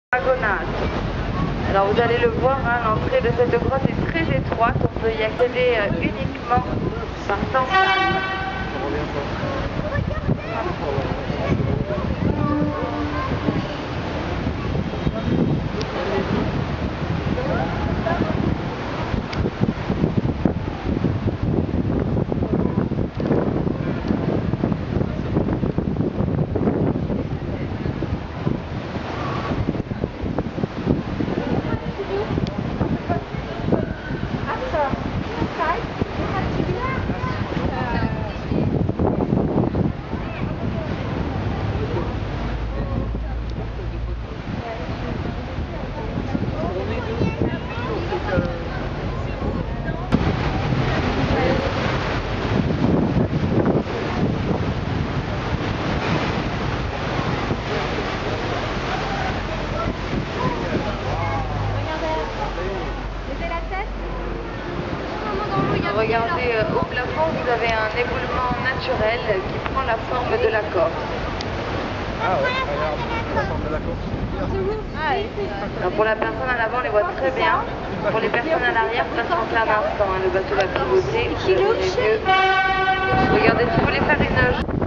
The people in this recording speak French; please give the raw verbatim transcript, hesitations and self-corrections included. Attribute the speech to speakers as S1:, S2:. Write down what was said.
S1: Dragonade. Alors vous allez le voir, hein, l'entrée de cette grotte est très étroite, on peut y accéder euh, uniquement par temps calme. Regardez euh, au plafond, vous avez un éboulement naturel qui prend la forme de la Corse.
S2: Ah ouais, regarde, la forme de la Corse.
S1: Alors pour la personne à l'avant, on les voit très bien. Pour les personnes à l'arrière, patientez un instant, hein, le bateau va pivoter. Regardez, si vous voulez faire une